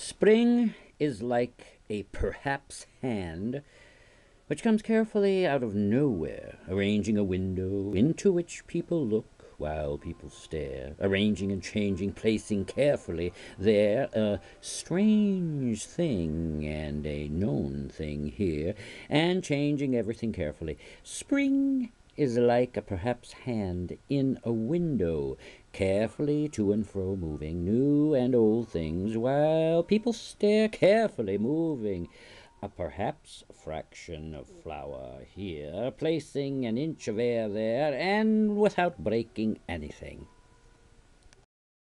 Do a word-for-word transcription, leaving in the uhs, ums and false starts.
Spring is like a perhaps hand which comes carefully out of nowhere, arranging a window into which people look while people stare, arranging and changing, placing carefully there a strange thing and a known thing here, and changing everything carefully. Spring is like a perhaps hand in a window, carefully to and fro moving, new and old things, while people stare, carefully moving a perhaps fraction of flour here, placing an inch of air there, and without breaking anything.